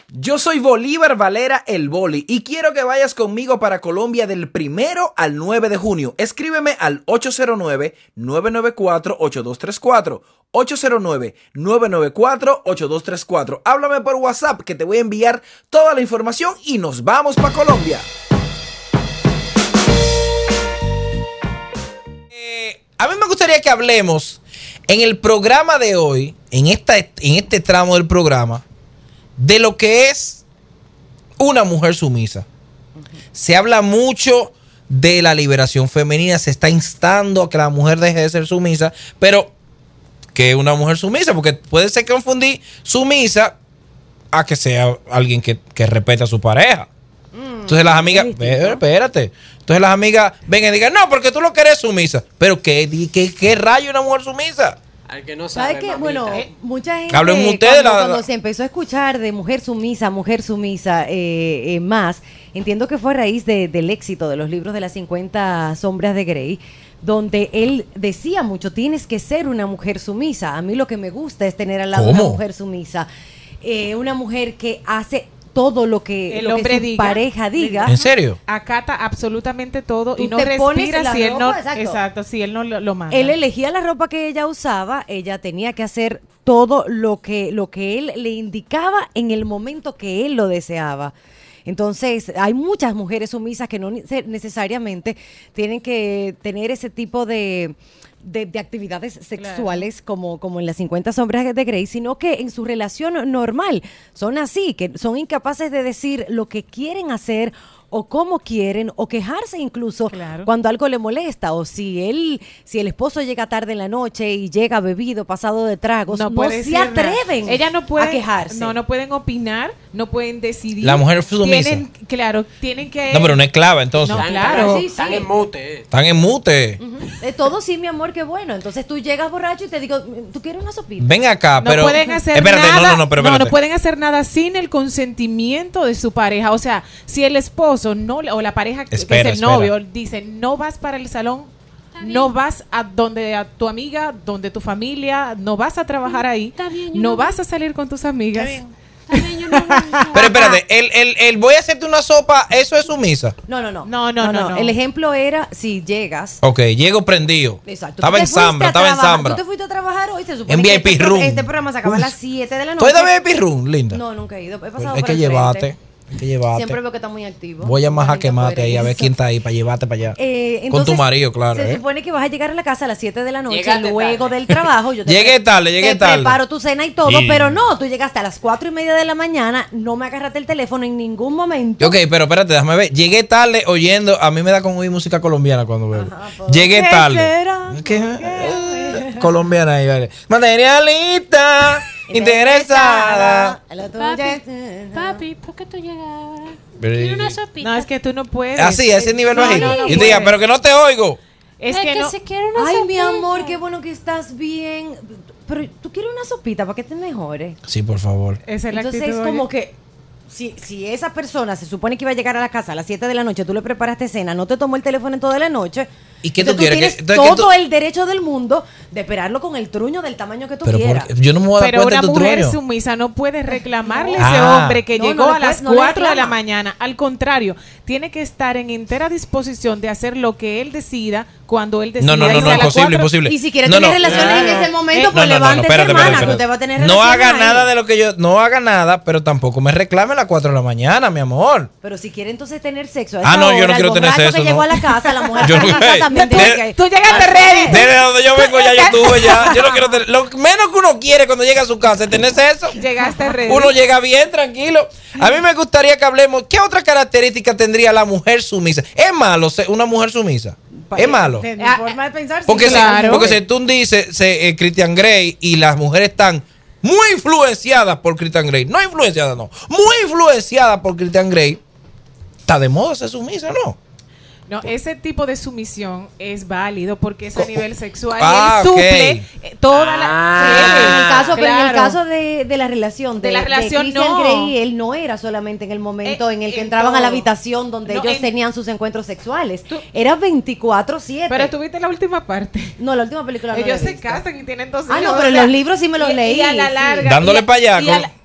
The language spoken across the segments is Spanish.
Yo soy Bolívar Valera el Boli y quiero que vayas conmigo para Colombia del 1 al 9 de junio. Escríbeme al 809-994-8234. 809-994-8234. Háblame por WhatsApp que te voy a enviar toda la información y nos vamos para Colombia. A mí me gustaría que hablemos en el programa de hoy, en este tramo del programa, de lo que es una mujer sumisa. Se habla mucho de la liberación femenina, se está instando a que la mujer deje de ser sumisa, pero ¿qué es una mujer sumisa? Porque puede ser confundir sumisa a que sea alguien que respeta a su pareja. Entonces las amigas, espérate. Entonces las amigas vengan y digan, no, porque tú lo que eres sumisa. Pero ¿qué rayo una mujer sumisa? Al que no sabe, ¿sabes qué? Bueno, mucha gente cuando se empezó a escuchar de mujer sumisa, más, entiendo que fue a raíz del éxito de los libros de las 50 sombras de Grey, donde él decía mucho, tienes que ser una mujer sumisa. A mí lo que me gusta es tener al lado una mujer sumisa, una mujer que hace todo lo que su pareja diga. ¿En serio? Acata absolutamente todo y no respira si él no, exacto, si él no lo manda. Él elegía la ropa que ella usaba, ella tenía que hacer todo lo que él le indicaba en el momento que él lo deseaba. Entonces, hay muchas mujeres sumisas que no necesariamente tienen que tener ese tipo de actividades sexuales, claro, como en las 50 sombras de Grey, sino que en su relación normal son así, que son incapaces de decir lo que quieren hacer o cómo quieren, o quejarse incluso, claro, cuando algo le molesta, o si el esposo llega tarde en la noche y llega bebido, pasado de tragos, no se atreven a quejarse. No pueden opinar, no pueden decidir. La mujer sumisa. Tienen que... No, pero no es clave, entonces. No, claro. Están en mute. Están en mute. Todo sí, mi amor, qué bueno. Entonces tú llegas borracho y te digo, ¿tú quieres una sopita? Ven acá, pero... No pueden hacer nada, no pueden hacer nada sin el consentimiento de su pareja. O sea, si el esposo o la pareja que es el novio dice, no vas para el salón, no vas a tu amiga, donde tu familia, no vas a trabajar ahí, no vas a salir con tus amigas. Pero espérate, el voy a hacerte una sopa, ¿eso es sumisa? No. El ejemplo era si llegas. Ok, llego prendido. Exacto. Estaba en Zambra. Tú te fuiste a trabajar hoy, se supone en VIP Room. Este programa se acaba a las 7 de la noche. ¿Tú eres de VIP Room, linda? No, nunca he ido. He pasado hay por que el llevarte. frente. Hay que llevarte. Siempre veo que está muy activo. Voy a más a quemarte ahí a ver quién está ahí para llevarte para allá. Entonces, con tu marido, claro. Se supone que vas a llegar a la casa a las 7 de la noche, luego del trabajo. Llegué tarde. Preparo tu cena y todo, pero no, tú llegaste a las 4:30 de la mañana, no me agarraste el teléfono en ningún momento. Ok, pero espérate, déjame ver. Llegué tarde oyendo, a mí me da con oír música colombiana cuando veo. Llegué tarde. ¿Qué? Colombiana ahí, vale. Materialista. Interesada. Papi, ¿por qué tú llegas ahora? ¿Quiero una sopita? No, es que tú no puedes. Así, a ese nivel bajito. No y te diga, pero que no te oigo. Es que no. Se quiere una Ay, sopita. mi amor, qué bueno que estás bien. Pero tú quieres una sopita para que te mejores. Sí, por favor. Esa es la Entonces actitud, es como que si esa persona se supone que iba a llegar a la casa a las 7 de la noche, tú le preparaste cena, no te tomó el teléfono en toda la noche. ¿Y qué tú quieres? Tienes todo el derecho del mundo de esperarlo con el truño del tamaño que tú quieras. Yo no me voy a dar pero cuenta de tu una mujer truño. sumisa no puede reclamarle a ese hombre que llegó a las 4 de la mañana. Al contrario, tiene que estar en entera disposición de hacer lo que él decida cuando él decida. No, imposible. Y si quiere tener relaciones en ese momento, pues levántese, hermana, que usted va a tener relaciones. No haga nada de lo que yo... No haga nada, pero tampoco me reclame a las 4 de la mañana, mi amor. Pero si quiere entonces tener sexo. No, yo no quiero tener sexo. Que llegó a la casa, la mujer también tiene que... Tú llegaste ready. Desde donde yo vengo ya yo tuve ya. Yo no quiero tener... Lo menos que uno quiere cuando llega a su casa es tener sexo. Llegaste ready. Uno llega bien, tranquilo. A mí me gustaría que hablemos... ¿Qué otra característica tendría la mujer sumisa? ¿Es malo ser una mujer sumisa? ¿Es malo? De mi forma de pensar, porque sí, claro. Porque si tú dices Christian Grey y las mujeres están muy influenciadas por Christian Grey. No influenciadas, no. Muy influenciadas por Christian Grey. Está de moda ser sumisa, ¿no? No, ese tipo de sumisión es válido porque es a nivel sexual. Ah, y él suple toda la... Pero en el caso de la relación de Christian Grey, él no era solamente en el momento en el que entraban a la habitación donde ellos tenían sus encuentros sexuales. Era 24/7. Pero tuviste la última parte. No, la última película no. Ellos se casan y tienen 2 hijos. No, pero los libros sí me los leí. Y a la larga. Dándole para allá.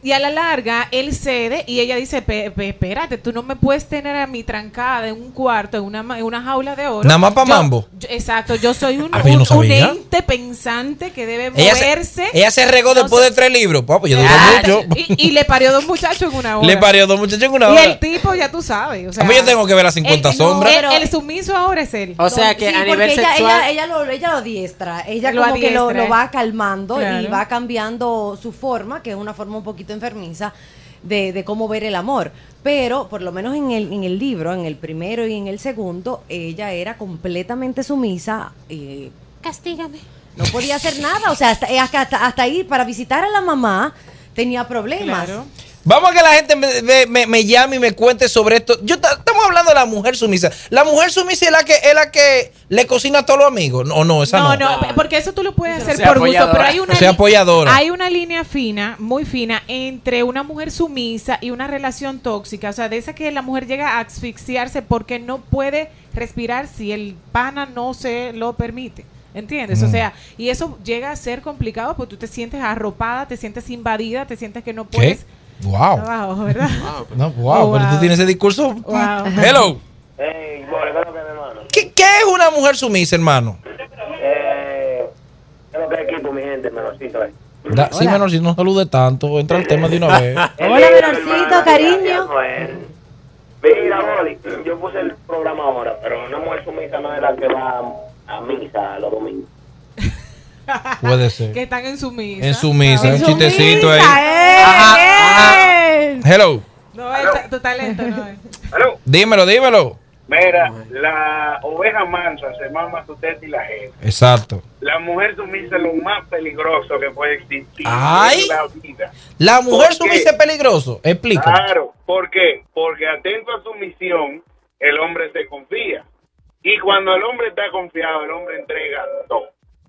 Y a la larga, él cede y ella dice, espérate, tú no me puedes tener a mí trancada en un cuarto, en una jaula de oro. Nada más para mambo. Exacto, yo soy un ente pensante que debe moverse. Ella se regó después de 3 libros. Pues yo duró mucho. Y le parió 2 muchachos en una hora. Le parió 2 muchachos en una hora. Y el tipo, ya tú sabes. O sea, a mí yo tengo que ver las 50 sombras. El sumiso ahora es él. O sea que a nivel sexual. Ella lo diestra. Ella como que lo va calmando y va cambiando su forma, que es una forma un poquito enfermiza de cómo ver el amor, pero por lo menos en el libro, en el primero y en el segundo, ella era completamente sumisa. Castígame. No podía hacer nada, o sea, hasta ir para visitar a la mamá tenía problemas. Claro. Vamos a que la gente me llame y me cuente sobre esto. Estamos hablando de la mujer sumisa. La mujer sumisa es la que le cocina a todos los amigos. No, esa no. No, porque eso tú lo puedes hacer por gusto. Pero hay una línea fina, muy fina, entre una mujer sumisa y una relación tóxica. O sea, de esa que la mujer llega a asfixiarse porque no puede respirar si el pana no se lo permite. ¿Entiendes? O sea, y eso llega a ser complicado porque tú te sientes arropada, te sientes invadida, te sientes que no puedes. Wow. ¿Verdad? Pero tú tienes ese discurso. Wow. Hello. Hey, bueno, ¿qué es lo que es, hermano? ¿Qué es una mujer sumisa, hermano? ¿Qué es lo que es equipo, mi gente, menorcito? Sí, menorcito, no salude tanto. Entra al tema de una vez. Hola, menorcito, cariño. Mira, Boli, yo puse el programa ahora, pero una mujer sumisa no es la que va a misa los domingos. Puede ser. Que están en su misa. En su misa, un chistecito ahí. Ajá. Hello. No es tu talento, no es. ¿Aló? Dímelo. Mira, la oveja mansa se mama su teta y la gente. Exacto. La mujer sumisa es lo más peligroso que puede existir en la vida. La mujer sumisa es peligroso. Explica. Claro, ¿por qué? Porque atento a su misión, el hombre se confía. Y cuando el hombre está confiado, el hombre entrega todo.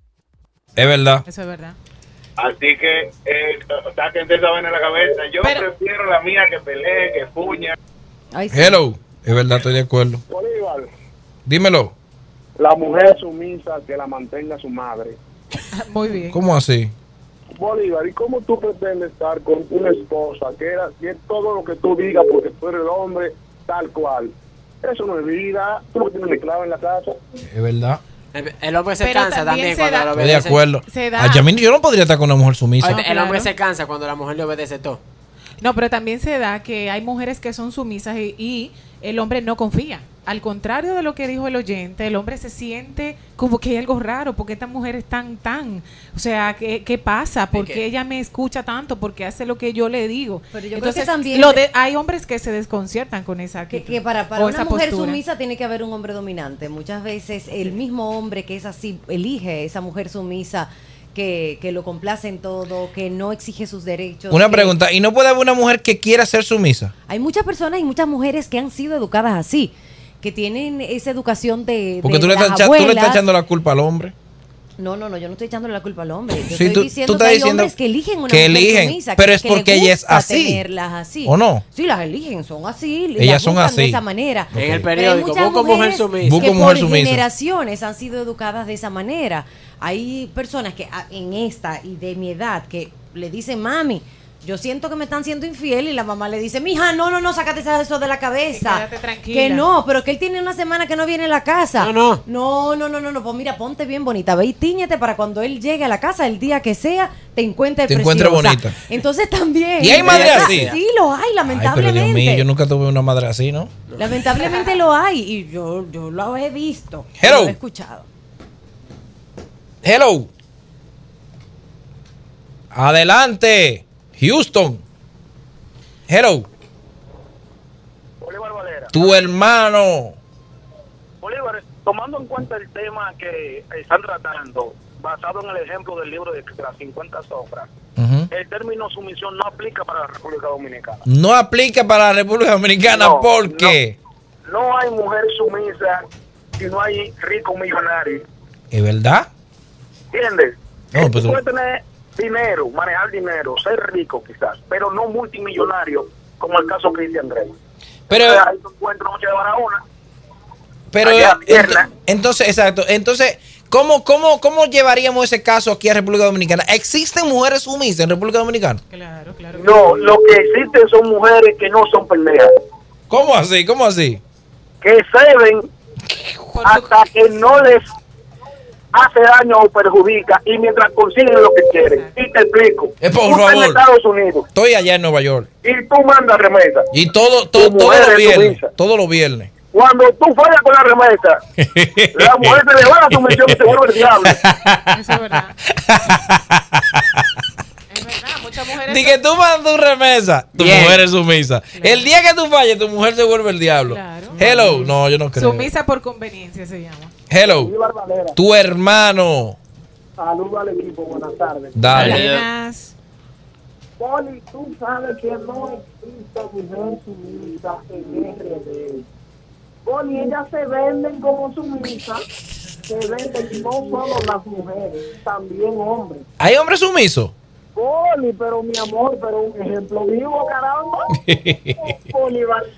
Es verdad. Eso es verdad. Así que, sáquense esa vaina en la cabeza. Yo prefiero la mía que pelee, que puña. Ay, sí. Hello. Es verdad, estoy de acuerdo. Bolívar, Dímelo. la mujer sumisa que la mantenga su madre. Muy bien. ¿Cómo así? Bolívar, ¿y cómo tú pretendes estar con una esposa que es todo lo que tú digas porque tú eres el hombre tal cual? Eso no es vida. Tú lo que tienes mezclado en la casa. Es verdad. El hombre se Pero cansa también se cuando da- lo Estoy de obedece. acuerdo. Se da. Ay, yo no podría estar con una mujer sumisa. Oye, el claro. hombre se cansa cuando la mujer le obedece todo. No, pero también se da que hay mujeres que son sumisas y el hombre no confía. Al contrario de lo que dijo el oyente, el hombre se siente como que hay algo raro, porque esta mujer es tan, o sea, ¿qué pasa? ¿Por qué ella me escucha tanto? ¿Por qué hace lo que yo le digo? Pero yo Entonces, creo que también hay hombres que se desconciertan con esa actitud, que para o una esa mujer postura. sumisa tiene que haber un hombre dominante. Muchas veces el mismo hombre que es así elige esa mujer sumisa que lo complace en todo, que no exige sus derechos. Una pregunta, ¿y no puede haber una mujer que quiera ser sumisa? Hay muchas personas y muchas mujeres que han sido educadas así, que tienen esa educación de Porque tú le las estás abuelas. echando la culpa al hombre. No, yo no estoy echándole la culpa al hombre. Yo Sí, estoy tú diciendo estás que hay diciendo hombres que eligen una que mujer eligen, sumisa, pero que- es que les porque ella es gusta así. tenerlas así. ¿O no? Sí, las eligen, son así. Ellas las son buscan así. de esa manera. Ok. En el Pero hay periódico, muchas busco mujer mujeres sumisa. Busco que mujer por sumisa. generaciones han sido educadas de esa manera. Hay personas que en esta y de mi edad que le dicen, mami, yo siento que me están siendo infiel, y la mamá le dice, mija, no, sácate eso de la cabeza. Quédate tranquila. Que no, pero que él tiene una semana que no viene a la casa. No. No, pues mira, ponte bien bonita, ve y tíñete para cuando él llegue a la casa, el día que sea, te encuentre Te preciosa. encuentre bonita. Entonces también. ¿Y hay madres así? Sí, lo hay, Ay, pero lamentablemente. Dios mío, yo nunca tuve una madre así, ¿no? Lamentablemente lo hay, y yo lo he visto. Hello. Lo he escuchado. Hello. Adelante. Houston. Hello. Bolívar Valera. Tu hermano. Bolívar, tomando en cuenta el tema que están tratando, basado en el ejemplo del libro de las 50 sombras, Ujú. el término sumisión no aplica para la República Dominicana. No aplica para la República Dominicana. No, ¿Por qué? No hay mujer sumisa si no hay rico millonario. ¿Es verdad? ¿Entiendes? No, Tú pues- puedes tener dinero, manejar dinero, ser rico quizás, pero no multimillonario, como el caso de Cristian Grey. Pero, Entonces, ahí tú encuentras noche de Barahona. pero allá, pierna. entonces, exacto. Entonces, ¿Cómo llevaríamos ese caso aquí a República Dominicana? ¿Existen mujeres sumisas en República Dominicana? Claro. No, lo que existen son mujeres que no son pendejas. ¿Cómo así? ¿Cómo así? Que ceden hasta que no les hace daño o perjudica y mientras consiguen lo que quieren. Y te explico. Por tú favor. estás en Estados Unidos. Estoy allá en Nueva York. Y tú mandas remesa. Y todo los viernes. Cuando tú fallas con la remesa, la mujer te le va a su mención y se vuelve el diablo. Eso es verdad. Es verdad, muchas mujeres. Ni que tú mandas tu remesa, tu mujer es sumisa. Claro. El día que tú falles, tu mujer se vuelve el diablo. Claro. Hello, no, yo no creo. Sumisa por conveniencia se llama. Hello, tu hermano. Saludos al equipo, buenas tardes. Dale. Poli, tú sabes que no existe mujer sumisa en RD. Poli, ellas se venden como sumisas, se venden no solo las mujeres, también hombres. ¿Hay hombres sumisos? Poli, pero mi amor, pero un ejemplo vivo, caramba. Poli,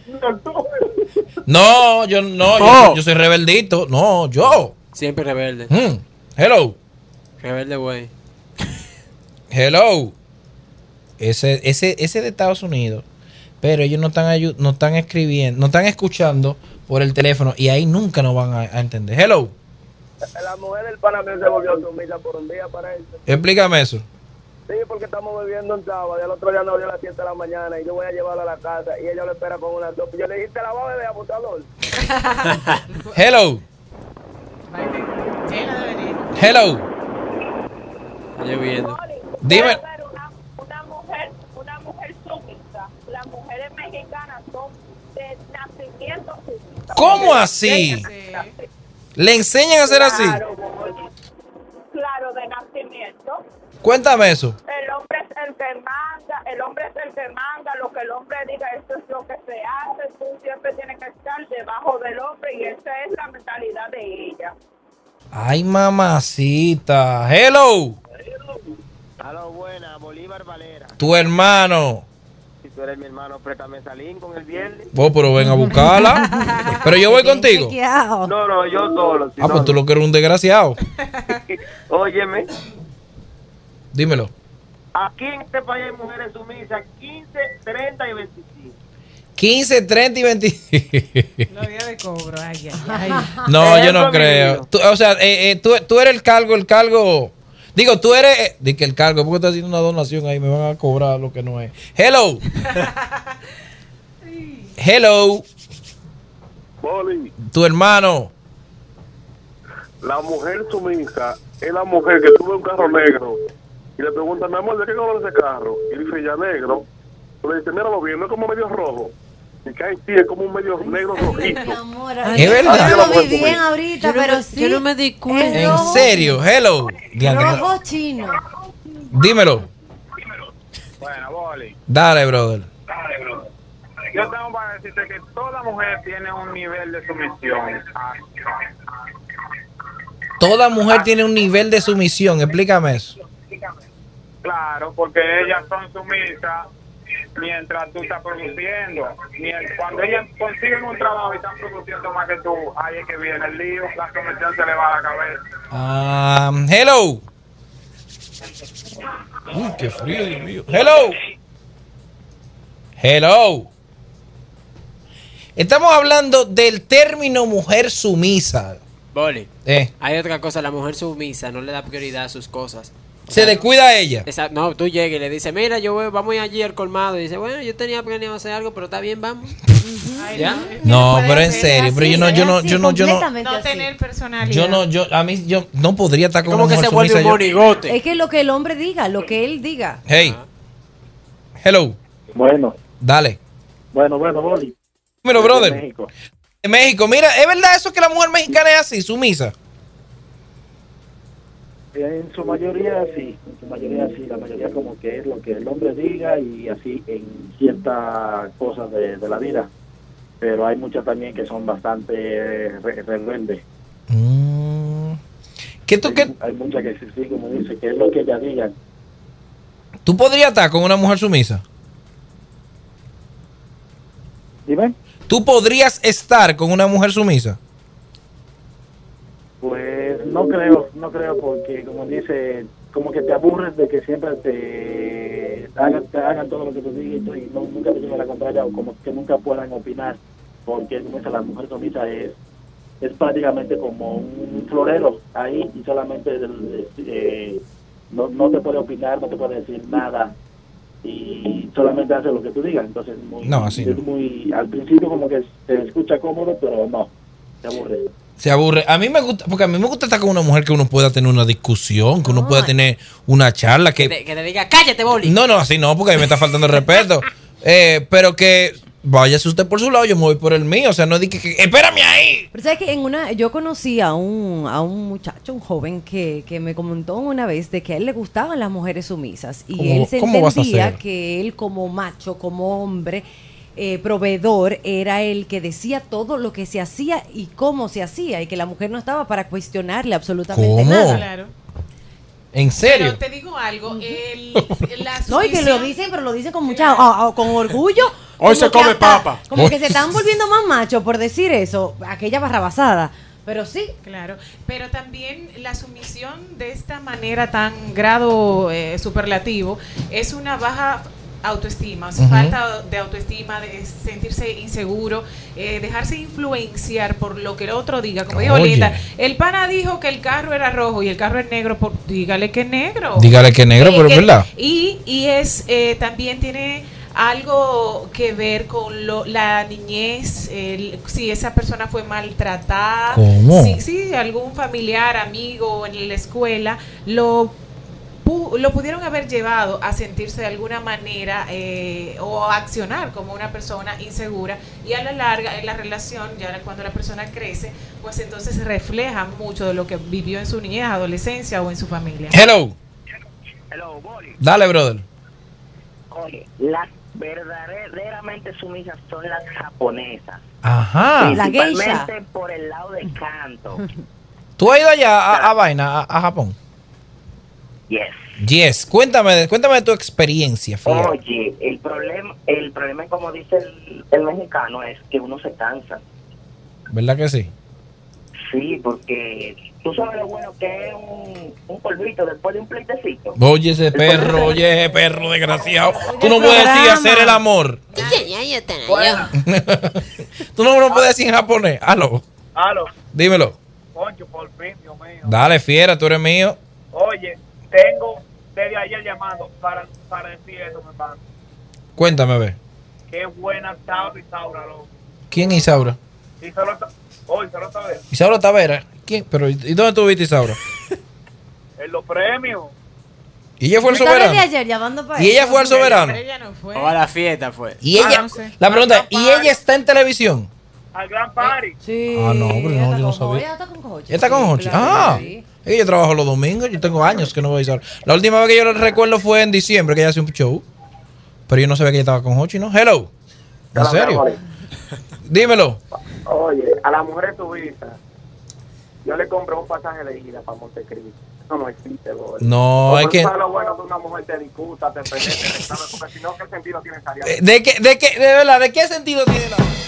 no, yo soy rebeldito. No, yo. Siempre rebelde. Hello. Rebelde, güey. Hello. Ese de Estados Unidos. Pero ellos no están escribiendo, no están escuchando por el teléfono y ahí nunca nos van a entender. Hello. La mujer del Panamá se volvió sumisa por un día para eso. Explícame eso. Sí, porque estamos bebiendo un sábado y el otro día nos dio a las 7 de la mañana y yo voy a llevarla a la casa y ella lo espera con una sopa. Yo le dije, ¿te la va a beber, abotador? Hello. Hello. Lloviendo. Dime. Una mujer sumisa. Las mujeres mexicanas son de nacimiento sumisas. ¿Cómo así? ¿Le enseñan a ser así? Claro, de nacimiento. Cuéntame eso. El hombre es el que manda, lo que el hombre diga, esto es lo que se hace, tú siempre tienes que estar debajo del hombre y esa es la mentalidad de ella. Ay, mamacita. Hello. Aló, buena, Bolívar Valera. Tu hermano. Si tú eres mi hermano, préstame salín con el viernes. Vos, pero ven a buscarla. Pero yo voy contigo. No, yo solo. Si pues tú lo que eres un desgraciado. Óyeme. Dímelo. Aquí en este país hay mujeres sumisas 15, 30 y 25. 15, 30 y 25. Los días de cobro. Ay. No, yo no creo. Tú, o sea, tú eres el cargo. Digo, tú eres. Di que el cargo, porque estás haciendo una donación ahí, me van a cobrar lo que no es. Hello. Hello. Poli, Tu hermano. la mujer sumisa es la mujer que tuvo un carro negro y le pregunta, mi amor, ¿de qué color es ese carro? Y dice, ya negro. Tú le dice, míralo bien, no es como medio rojo. Y cae en ti, es como un medio negro rojito. Es verdad. Yo lo vi bien ahorita, pero sí. Yo no me di cuenta. En serio, hello. Rojo chino. Dímelo. Bueno, Boli. Dale, brother. Yo tengo para decirte que toda mujer tiene un nivel de sumisión. Toda mujer tiene un nivel de sumisión. Explícame eso. Claro, porque ellas son sumisas mientras tú estás produciendo. Cuando ellas consiguen un trabajo y están produciendo más que tú, ahí es que viene el lío, la sumisión se le va a la cabeza. Hello. Qué frío, Dios mío. Hello. Hello. Estamos hablando del término mujer sumisa. Boli, hay otra cosa, la mujer sumisa no le da prioridad a sus cosas. Se descuida a ella. No, tú llegas y le dices, mira, vamos allí al colmado. Y dice, bueno, yo tenía planeado hacer algo, pero está bien, vamos. ¿Ya? No, pero en serio, pero yo no tener personalidad. Yo no podría estar con una mujer sumisa. Como que se vuelve un monigote. Es que lo que el hombre diga, lo que él diga. Hey. Hello. Bueno. Dale. Bueno, Boli. Dímelo, brother. En México, mira, ¿es verdad eso que la mujer mexicana es así, sumisa? En su mayoría sí, la mayoría como que es lo que el hombre diga y así en ciertas cosas de la vida, pero hay muchas también que son bastante rebeldes. Hay muchas que sí, como dice, que es lo que ellas digan. ¿Tú podrías estar con una mujer sumisa? Dime. ¿Tú podrías estar con una mujer sumisa? Pues no creo. no creo porque, como dice, como que te aburres de que siempre te hagan todo lo que te digan y nunca te lleven la contraria o como que nunca puedan opinar, porque como dice, la mujer sumisa es prácticamente como un florero ahí y solamente no te puede opinar, no te puede decir nada y solamente hace lo que tú digas. Entonces al principio como que se escucha cómodo, pero no, se aburre. A mí me gusta, porque a mí me gusta estar con una mujer que uno pueda tener una discusión, que uno pueda tener una charla, que te diga, cállate, Boli. No, así no, porque a mí me está faltando el respeto. Pero que váyase usted por su lado, yo me voy por el mío. O sea, no diga que espérame ahí. Pero sabes que yo conocí a un muchacho, un joven que me comentó una vez de que a él le gustaban las mujeres sumisas. Y él se entendía que él como macho, como hombre, proveedor, era el que decía todo lo que se hacía y cómo se hacía. Y que la mujer no estaba para cuestionarle absolutamente nada. Claro. ¿En serio? Pero te digo algo, no, y que lo dicen, pero lo dicen con mucha con orgullo. Hoy se come papa. Como que se están volviendo más machos por decir eso, aquella barrabasada. Pero sí. Claro, pero también la sumisión de esta manera tan grado superlativo es una baja autoestima, o sea, falta de autoestima, de sentirse inseguro, dejarse influenciar por lo que el otro diga. Como dijo Linda, el pana dijo que el carro era rojo y el carro es negro, dígale que es negro. Dígale que es negro, pero es verdad. Y es también tiene algo que ver con la niñez, si esa persona fue maltratada, si algún familiar, amigo en la escuela lo pudieron haber llevado a sentirse de alguna manera o a accionar como una persona insegura, y a la larga en la relación, ya cuando la persona crece, pues entonces se refleja mucho de lo que vivió en su niñez, adolescencia o en su familia. Hello, Boli. Dale, brother. Oye, las verdaderamente sumisas son las japonesas. Ajá. Principalmente por el lado de canto. ¿Tú has ido allá a Japón? Yes. Cuéntame de tu experiencia, fiel. Oye, el problema es, como dice el mexicano, es que uno se cansa. ¿Verdad que sí? Sí, porque tú sabes lo bueno que es un polvito después de un pleitecito. Oye, ese perro desgraciado. Tú no puedes decir hacer el amor. Bueno. Tú no puedes decir en japonés. Aló. Dímelo. Concho, por fin, Dios mío. Dale, fiera, tú eres mío. Oye, tengo desde ayer llamando para decir eso, mi hermano. Cuéntame, ve. Qué buena estaba Isaura, loco. ¿Quién es Isaura? Isaura Tavera. Isaura Tavera. ¿Quién? Pero ¿y dónde tú viste Isaura? En los premios. ¿Y ella fue al soberano? ¿Y ella fue al soberano? Ella no fue. O a la fiesta fue. Y ella, no sé. La pregunta es, ¿y ella está en televisión? Al Gran Party. Sí. Ah, no, pero no, yo no sabía. Ella está con Jochi. ¿Ella está con Jochi? Ah. Yo trabajo los domingos, yo tengo años que no voy a Isaura. La última vez que yo recuerdo fue en diciembre, que ella hacía un show. Pero yo no sabía que ella estaba con Jochi, ¿no? Hello. ¿En serio? Dímelo. Oye, a las mujeres turistas, yo le compré un pasaje de ida para Montecristo. Eso no existe, bro. No, es que... No es lo bueno que una mujer te discuta, te penetre, porque si no, ¿qué sentido tiene salir? De verdad, ¿de qué sentido tiene la...